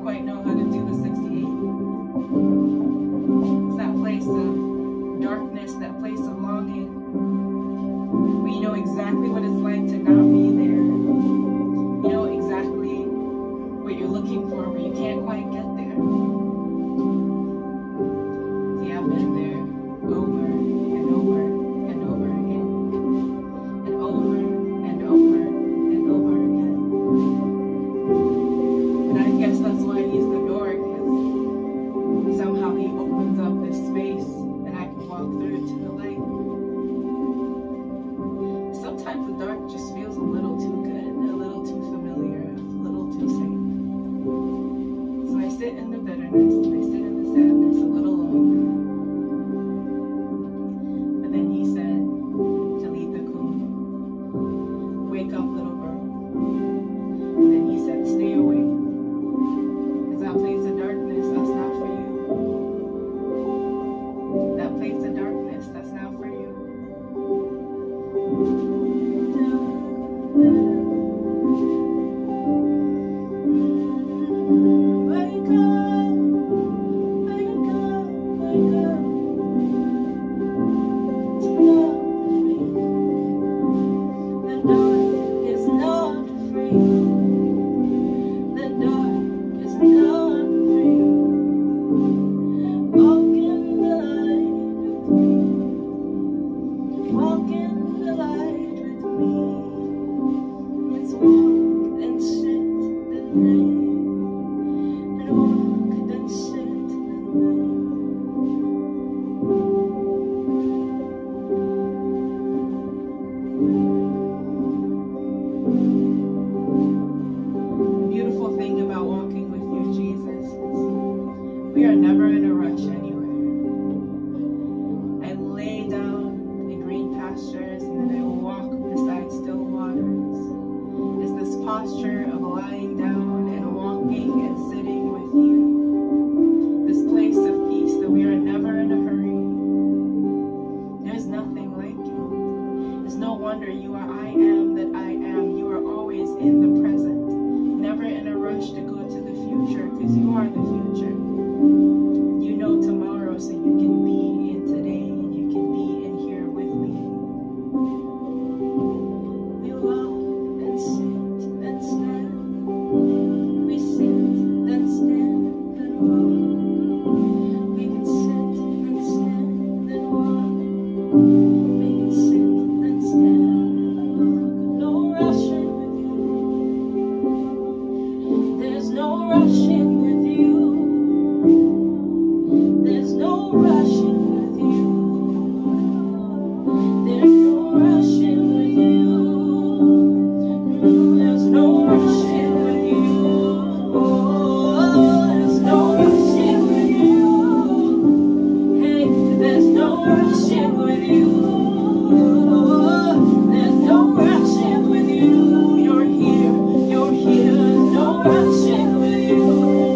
quite know how to do the 68. It's that place of darkness, that place of longing, where you know exactly what it's like to not be there. You know exactly what you're looking for, but you can't quite get there. See, I've been there over and over and over again, and over and over and over again. And I guess that's why he's the door, because somehow he opens up this space and I can walk through to the light. Sometimes the dark just feels a little too good, a little too familiar, a little too safe. So I sit in the bitterness, and I sit in the sadness a little longer. But then he said, Talitha kum, wake up, little girl. And then he said, stay awake. Because that place of darkness, that's not for you. That place of darkness, that's not for you. Wake up, wake up, wake up. It's not free. The dark is not free. The dark is not free. Walk in the light with me. Walk in the light with me. It's walk and sit and lay. And walk and sit and lay. The beautiful thing about walking with you, Jesus, is we are never in a rush anywhere. I lay down in green pastures and then I walk beside still waters. It's this posture of lying down and walking and sitting with you. This place of peace that we are never in a hurry. There's nothing like you. It's no wonder you are I am that I am. You are always in the present. Never in a rush to go to the future, because you are the future. You know tomorrow, so you can be in today, and you can be in here with me. We walk and sit and stand. We sit and stand and walk. We can sit and stand and walk. We can sit and stand and walk. No rushing with you. There's no rushing with you. There's no rushing with you. There's no rushing with you. There's no rushing with you. Oh, there's no rushing with you. Hey, there's no rushing with you. There's no rushing with you. You're here. You're here. There's no rushing with you.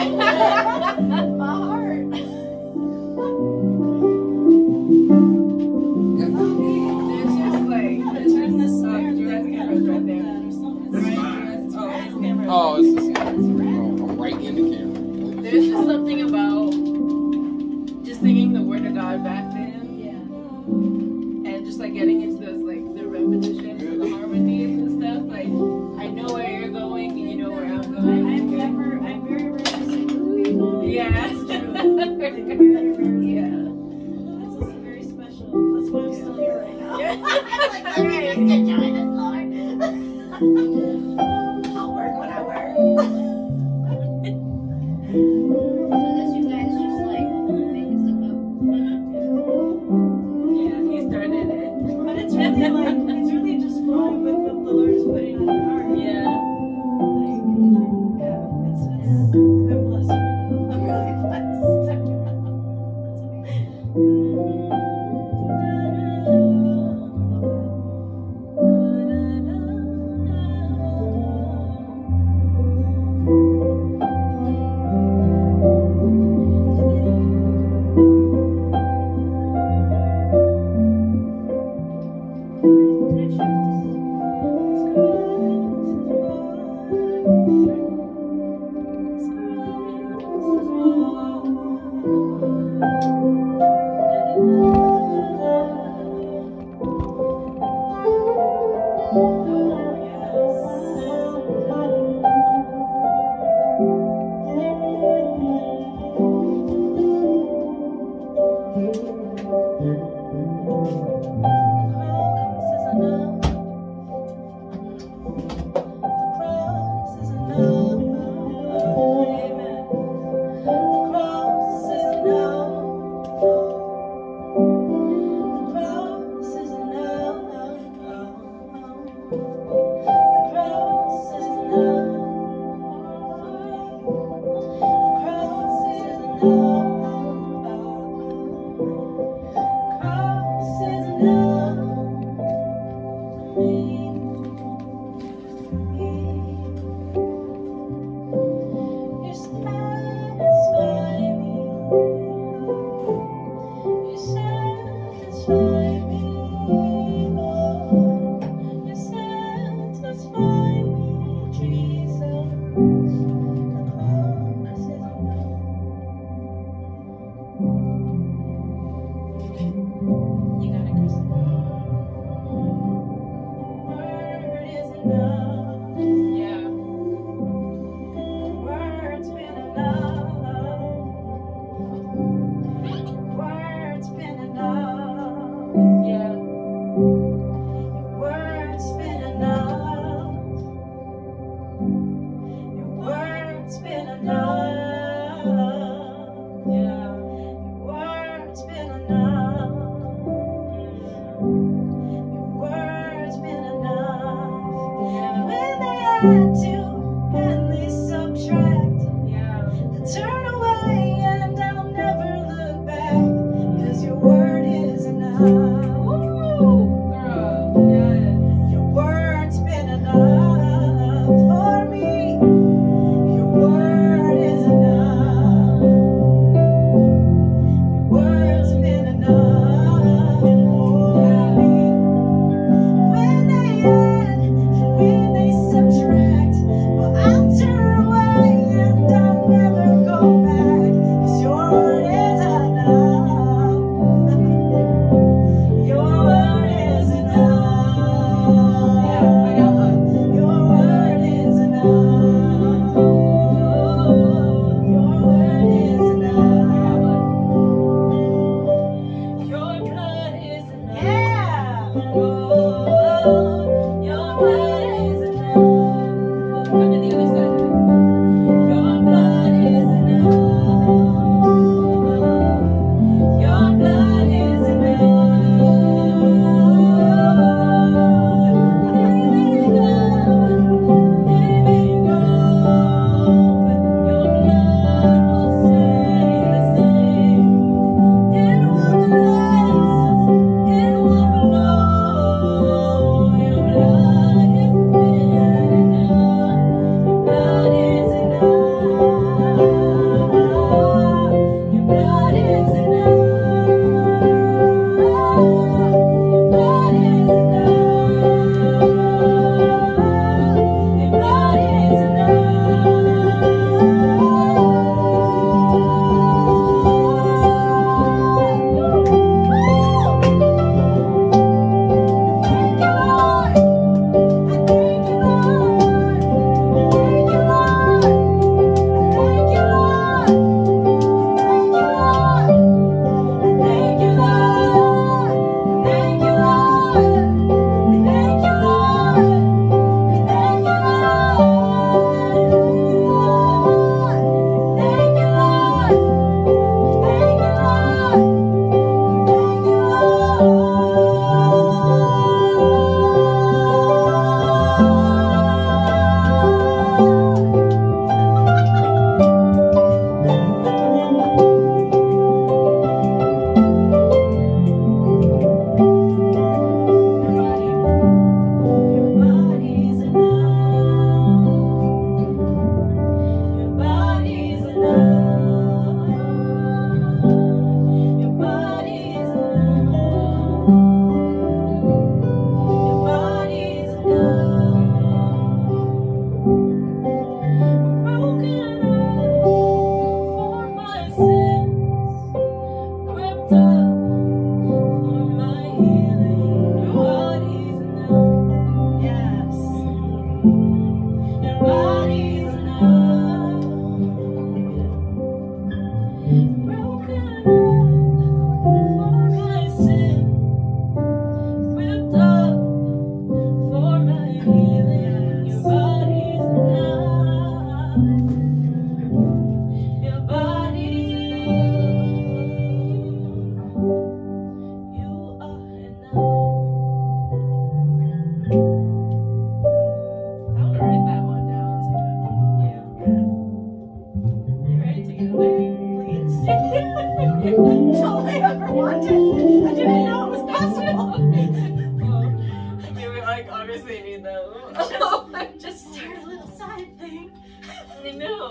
My heart. There's just like there's just this US cameras right there. Oh, it's the same. I'm right in the camera. There's just something about just singing the word of God back to him. Yeah. And just like getting into those like the repetitions and the harmonies and stuff. Like I know where you're going and you know where I'm going. I'm very rarely sing with people. Yeah. That's true. Like, very rarely. Yeah. That's also very special. That's why I'm still here right now. Yeah. Like, let me just get join us, Lord. I'll work when I work. So that's you guys just like making stuff up. Yeah, he started it. But it's really like it's really just flowing with what the Lord is putting on your heart. Yeah. Like, yeah, it's I'm blessed right now. I'm really blessed.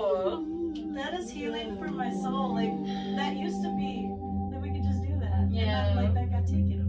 That is healing for my soul. Like, that used to be that we could just do that. Yeah. And then, like, that got taken